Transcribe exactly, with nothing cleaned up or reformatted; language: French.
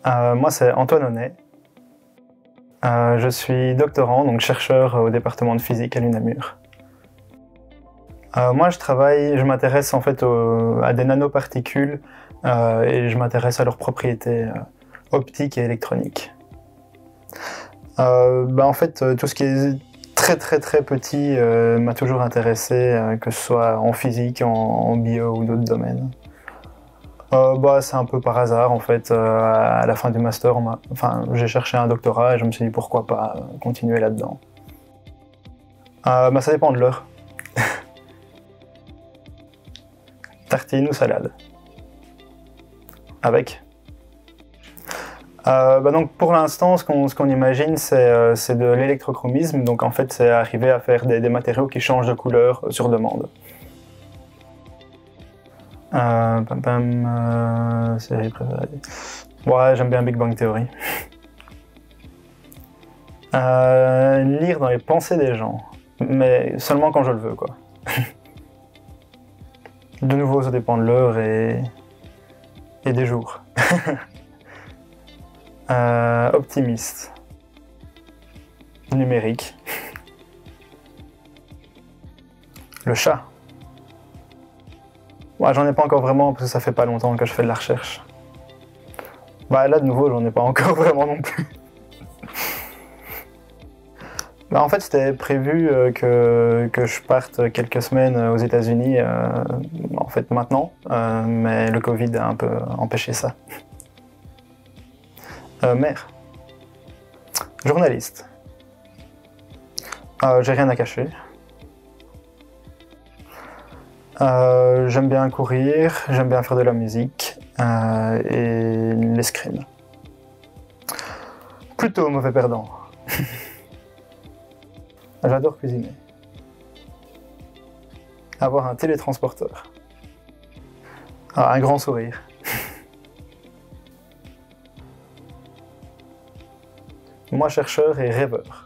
Euh, moi, c'est Antoine Honnet. Euh, je suis doctorant, donc chercheur au département de physique à l'UNAMUR. Euh, moi, je travaille, je m'intéresse en fait au, à des nanoparticules euh, et je m'intéresse à leurs propriétés euh, optiques et électroniques. Euh, bah, en fait, tout ce qui est très très très petit euh, m'a toujours intéressé, euh, que ce soit en physique, en, en bio ou d'autres domaines. Euh, bah, c'est un peu par hasard en fait. Euh, à la fin du master, enfin, j'ai cherché un doctorat et je me suis dit pourquoi pas continuer là-dedans. Euh, bah, ça dépend de l'heure. Tartine ou salade? Avec. Euh, bah donc pour l'instant, ce qu'on ce qu'on imagine, c'est euh, de l'électrochromisme. Donc en fait, c'est arriver à faire des, des matériaux qui changent de couleur sur demande. Euh, pam, pam, euh, série préférée. Ouais, j'aime bien Big Bang Theory. Euh, lire dans les pensées des gens, mais seulement quand je le veux, quoi. De nouveau, ça dépend de l'heure et, et des jours. euh, optimiste. Numérique. Le chat. Ouais, j'en ai pas encore vraiment parce que ça fait pas longtemps que je fais de la recherche. Bah là de nouveau j'en ai pas encore vraiment non plus. Bah, en fait c'était prévu euh, que, que je parte quelques semaines aux États-Unis euh, en fait maintenant, euh, mais le Covid a un peu empêché ça. Euh, mère. Journaliste. Euh, J'ai rien à cacher. Euh, j'aime bien courir, j'aime bien faire de la musique euh, et l'escrime. Plutôt mauvais perdant. J'adore cuisiner. Avoir un télétransporteur. Ah, un grand sourire. Moi chercheur et rêveur.